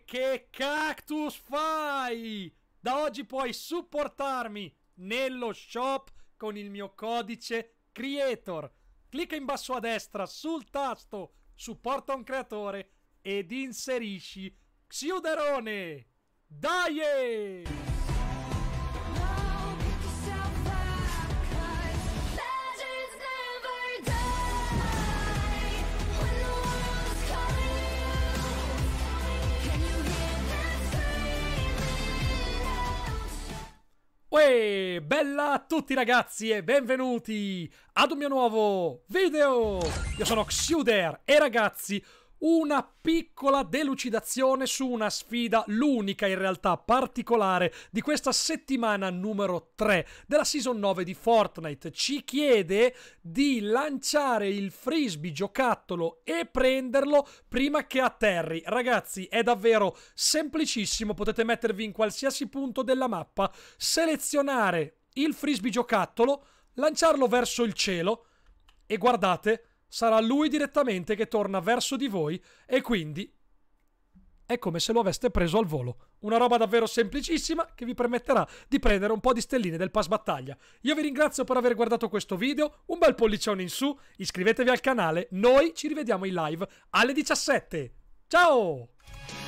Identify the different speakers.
Speaker 1: che cactus fai? Da oggi puoi supportarmi nello shop con il mio codice CREATOR. Clicca in basso a destra sul tasto supporta un creatore ed inserisci Xiuderone. Dai! Uè, bella a tutti ragazzi e benvenuti ad un mio nuovo video! Io sono Xiuder e ragazzi, una piccola delucidazione su una sfida, l'unica in realtà particolare di questa settimana numero 3 della Season 9 di Fortnite. Ci chiede di lanciare il frisbee giocattolo e prenderlo prima che atterri. Ragazzi, è davvero semplicissimo, potete mettervi in qualsiasi punto della mappa, selezionare il frisbee giocattolo, lanciarlo verso il cielo e guardate, sarà lui direttamente che torna verso di voi e quindi è come se lo aveste preso al volo. Una roba davvero semplicissima che vi permetterà di prendere un po' di stelline del pass battaglia. Io vi ringrazio per aver guardato questo video, un bel pollicione in su, iscrivetevi al canale, noi ci rivediamo in live alle 17. Ciao!